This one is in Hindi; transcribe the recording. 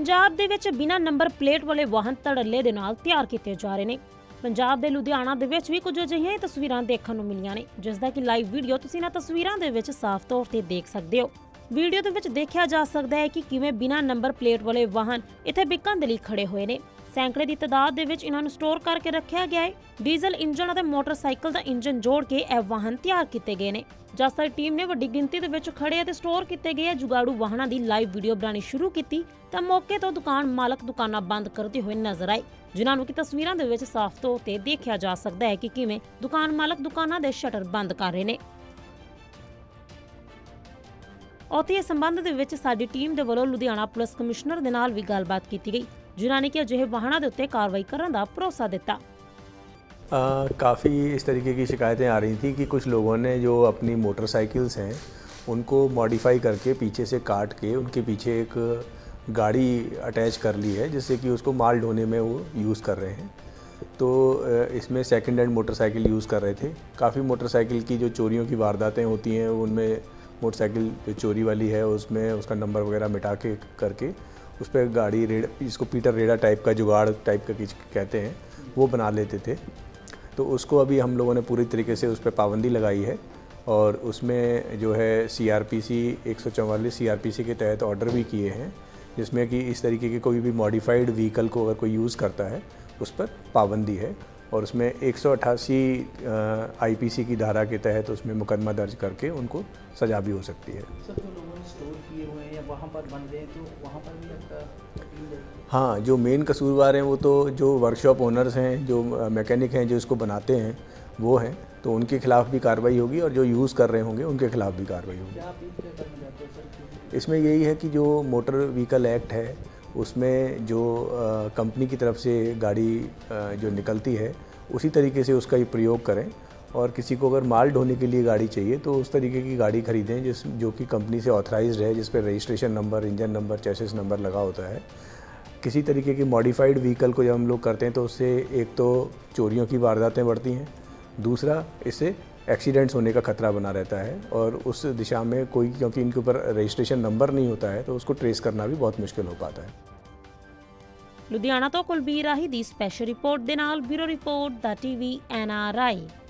पंजाब दे विच बिना नंबर प्लेट वाले वाहन धड़ल्ले दे नाल तैयार कीते जा रहे ने। पंजाब दे लुधियाना दे विच भी कुछ अजिहियां तस्वीरां देखण नूं मिलियां ने, जिसदा कि लाइव वीडियो तुसीं इन्हां तस्वीरां दे विच साफ तौर ते देख सकदे हो। वीडियो दे विच देखिया जा सकदा है कि किवें बिना नंबर प्लेट वाले वाहन इत्थे बिकण दे लई खड़े होए ने। सैकड़े की तादाद दे विच इन्हां नूं स्टोर करके रखिया गया है। डीजल इंजन और मोटरसाइकिल का इंजन जोड़ के यह वाहन तैयार किए गए हैं। जांच टीम ने वड्डी गिनती दे विच खड़े ते स्टोर किए गए जुगाड़ू वाहनों की लाइव वीडियो बनानी शुरू की तो मौके तो दुकान मालक दुकाना बंद करते हुए नजर आए, जिन्होंने की तस्वीरों के विच साफ तौर पर देखा जा सकता है कि किवें दुकान मालक दुकाना के शटर बंद कर रहे हैं। उत्थे इस संबंध दे विच साडी टीम दे वल्लों लुधियाना पुलिस कमिश्नर दे नाल भी गलबात की गई, जिन्होंने कि अजिहे वाहनों के उत्ते कार्रवाई करने का भरोसा दिता। काफ़ी इस तरीके की शिकायतें आ रही थी कि कुछ लोगों ने जो अपनी मोटरसाइकिल्स हैं उनको मॉडिफाई करके पीछे से काट के उनके पीछे एक गाड़ी अटैच कर ली है, जिससे कि उसको माल ढोने में वो यूज़ कर रहे हैं। तो इसमें सेकंड हैंड मोटरसाइकिल यूज़ कर रहे थे। काफ़ी मोटरसाइकिल की जो चोरियों की वारदातें होती हैं उनमें मोटरसाइकिल जो चोरी वाली है उसमें उसका नंबर वगैरह मिटा के करके उस पर गाड़ी रेड़ा, जिसको पीटर रेड़ा टाइप का जुगाड़ टाइप का कुछ कहते हैं, वो बना लेते थे। तो उसको अभी हम लोगों ने पूरी तरीके से उस पर पाबंदी लगाई है और उसमें जो है CRPC 144 CRPC के तहत ऑर्डर भी किए हैं, जिसमें कि इस तरीके के कोई भी मॉडिफाइड व्हीकल को अगर कोई यूज़ करता है उस पर पाबंदी है और उसमें 188 IPC की धारा के तहत उसमें मुकदमा दर्ज करके उनको सज़ा भी हो सकती है। सर, जो लोगों ने स्टोर किए हुए हैं या वहाँ पर बन गए तो वहाँ पर भी आपका हाँ, जो मेन कसूरवार हैं वो तो जो वर्कशॉप ओनर्स हैं, जो मैकेनिक हैं, जो इसको बनाते हैं वो हैं, तो उनके खिलाफ़ भी कार्रवाई होगी और जो यूज़ कर रहे होंगे उनके खिलाफ़ भी कार्रवाई होगी। क्या आप क्या करना चाहते हो सर? इसमें यही है कि जो मोटर व्हीकल एक्ट है उसमें जो कंपनी की तरफ से गाड़ी जो निकलती है उसी तरीके से उसका ही प्रयोग करें और किसी को अगर माल ढोने के लिए गाड़ी चाहिए तो उस तरीके की गाड़ी खरीदें जो कि कंपनी से ऑथराइज्ड है, जिस पर registration number, engine number, chassis number लगा होता है। किसी तरीके की मॉडिफाइड व्हीकल को जब हम लोग करते हैं तो उससे एक तो चोरियों की वारदातें बढ़ती हैं, दूसरा इससे एक्सीडेंट्स होने का खतरा बना रहता है और उस दिशा में कोई, क्योंकि इनके ऊपर रजिस्ट्रेशन नंबर नहीं होता है तो उसको ट्रेस करना भी बहुत मुश्किल हो पाता है। लुधियाना तो कुलबीर राही दी स्पेशल रिपोर्ट दे नाल ब्यूरो रिपोर्ट दा TV NRI।